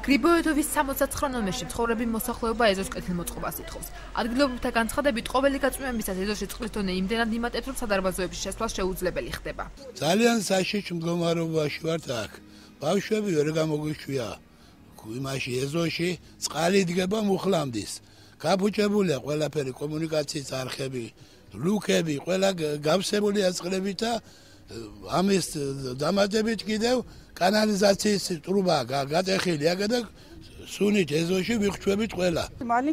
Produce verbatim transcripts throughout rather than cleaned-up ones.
გრიბოედოვის სამოცდაცხრა ნომერში მცხოვრები მოსახლეობა ეზოს კეთილმოწყობას ითხოვს. ადგილობრივთა განცხადებით, ყოველი გაწვევებისას ეზოში წყლის დონე იმდენად იმატებს, რომ სადარბაზოებში შესვლა შეუძლებელი ხდება. ძალიან საშიში მდგომარეობაში ვართ აქ. ბავშვები ვერ გამოგვიშვია. იმაში ეზოში წყალი დგება მუხლამდის. გაფუჭებულია ყველაფერი კომუნიკაციის არხები, ლუკები, ყველა გავსებულია წყლებით და ამის დამატებით კიდევ კანალიზაციის ტრუბა გაწეხილია და სუნით ეზოში ვიხვჩვებით ყველა.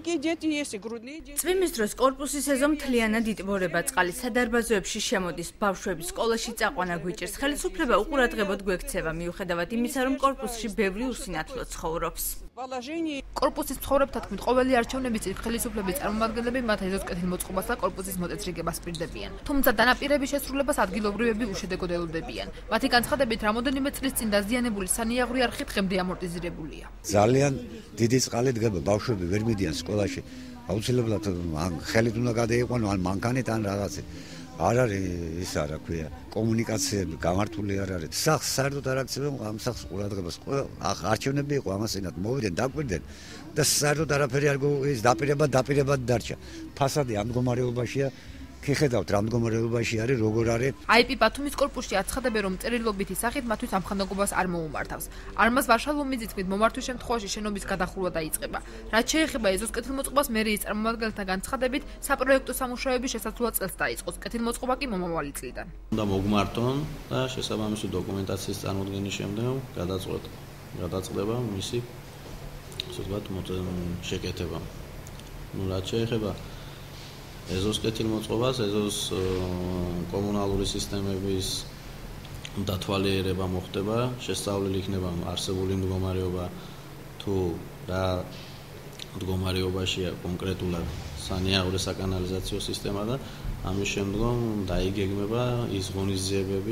წვიმის დროს კორპუსის ეზო მთლიანად იტბორება წყალი, სადარბაზოებში შემოდის, ბავშვები სკოლაში წაყვანა გვიჭირს. ხელისუფლება უყურადღებოდ გვექცევა, მიუხედავად იმისა, რომ კორპუსში ბევრი უსინათლო ცხოვრობს. კორპუსის მცხოვრებთა თქმით, ყოველი არჩევნების წინ ხელისუფლების წარმომადგენლები მათ ეზოს კეთილმოწყობას და კორპუსის მოწესრიგებას პირდებიან. თუმცა დანაპირების შესრულებას ადგილობრივები უშედეგოდ ელოდებიან. მათი განცხადებით, რამოდენიმე წლის წინ დაზიანებული სანიაღვრე არხი დღემდე ამორტიზირებულია. ძალიან დიდი წყალი დგება, ბავშვები ვერ მიდიან სკოლაში. აუცილებლად ხელით უნდა გადაიყვანო ან მანქანით ან რაღაცით. არ არის ის არა ქვია კომუნიკაციები გამართული არ არის. სახს საერთოდ არ აქცევენ ამ სახს ყურადღებას. არჩევნები იყო ამასინათ მოვიდნენ, დაკვირდნენ და საერთოდ არაფერი არ ის დაპირებად დაპირებად დარჩა. ფასადი ამ მდგომარეობაშია. Kiხედავთ რა მდგომარეობაში არის, როგორ არის. აი პი ბათუმის კორპუსში აცხადებენ, რომ წერილობითი სახით მათთვის ამხანაგობას არ მოუმართავს. არმაზ ვარშალომიძის თქმით, მომართვის შემთხვევაში შენობის გადახურვა დაიწყება. რაც შეეხება ეზოს კეთილმოწყობას, მერიის წარმომადგენელთა განცხადებით, საპროექტო სამუშაოები შესაძლოა წელს დაიწყოს. კეთილმოწყობა კი მომავალი წლიდან. უნდა მოგმართონ და შესაბამისი დოკუმენტაციის წარმოდგენის შემდეგ გადაწყვეტ გადაწყდება მისი ასე ვთქვათ შეკეთება. ნუ რაც შეეხება ეზოს კეთილმოწყობას, ეზოს კომუნალური სისტემების დათვალიერება მოხდება, შესწავლილი იქნება არსებული მდგომარეობა თუ რა მდგომარეობაშია კონკრეტულად სანიაღვრე საკანალიზაციო სისტემა და ამის შემდგომ დაიგეგმება ის ღონისძიებები,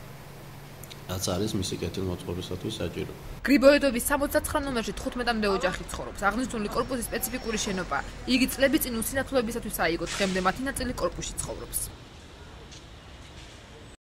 რაც არის მისი კეთილმოწყობისათვის საჭირო. გრიბოედოვის სამოცდაცხრა ნომერში თხუთმეტამდე ოჯახი ცხოვრობს. აღნიშნული კორპუსის სპეციფიკური შენობა. იგი წლების წინ უსინათლოებისათვის აიგო, დღემდე მათი ნაწილი კორპუსში ცხოვრობს.